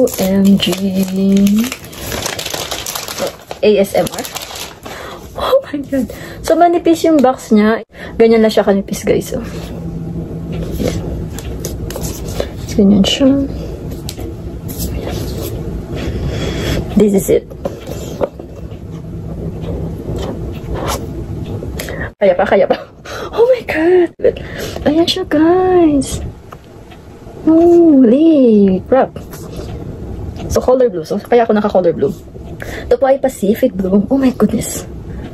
OMG. ASMR. Oh my god. So, manipis yung box niya. Ganyan lang siya kanipis, guys. So, yeah. Ganyan siya. This is it. Kaya pa. Oh my god. Ayan siya, guys. Holy crap. So, color blue. So, kaya ako naka-color blue. Ito po ay Pacific blue. Oh my goodness.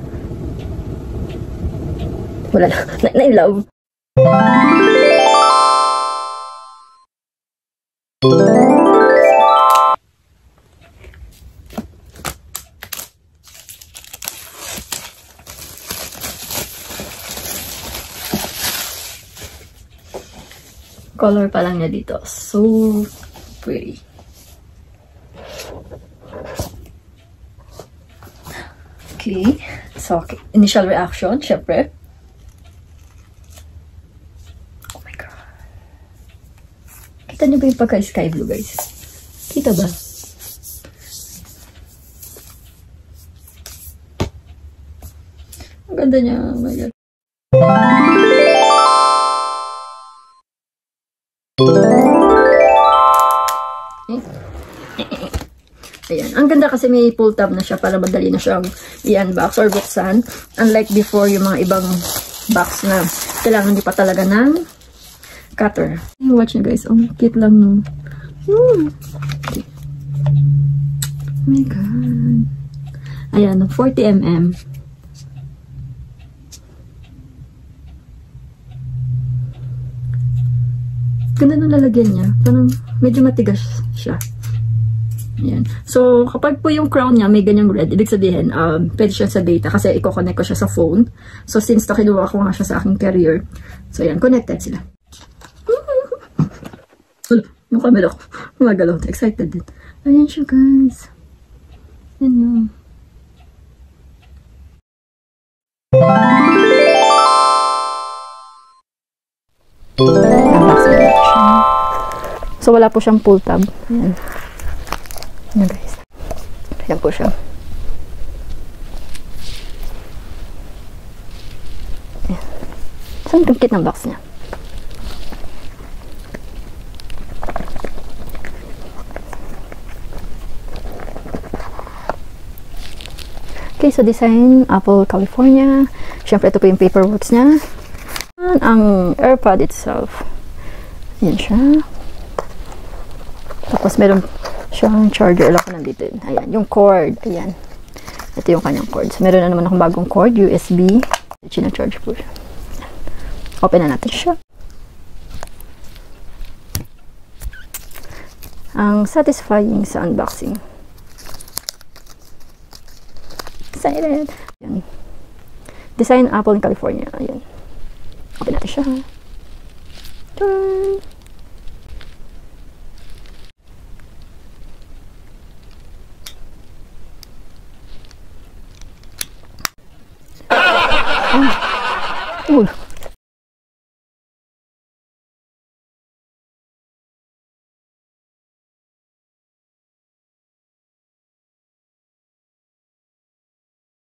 Wala na. Na-in-love. Color pa lang niya dito. So pretty. Okay. So, initial reaction, syempre. Oh my god. Kita niyo ba yung pagka-sky blue, guys? Kita ba? Ang ganda niya. Oh my god. Ayan. Ang ganda kasi may pull tab na siya para madali na siyang i-unbox or buksan. Unlike before yung mga ibang box na kailangan di pa talaga ng cutter. Watch nyo guys. Oh, cute lang no. Okay. Oh my god. Ayan. 40mm. Ganda nung lalagyan niya. Parang medyo matigas siya. Ayan. So, kapag po yung crown niya may ganyang red, ibig sabihin, pwede siya sa data kasi i-connect ko siya sa phone. So, since kinuha ko nga siya sa aking carrier, so ayan, connected sila. Yung camera ko, magalaw. Excited din. Ayan siya, guys. Ayan na. So, wala po siyang pull tab. Ayan. Ayan guys. Ayan po siya. Ayan. Saan yung kit ng box niya? Okay, so design Apple California. Siyempre ito po yung paperworks niya. Ang AirPod itself. Ayan siya. Tapos meron siyang charger. Wala ko nandito yun. Ayan, yung cord. Ayan. Ito yung kanyang cord. So, meron na naman akong bagong cord. USB. China-charge po siya. Open na natin siya. Ang satisfying sa unboxing. Excited! Ayan. Design Apple in California. Ayan. Open natin siya. Turn! Oh.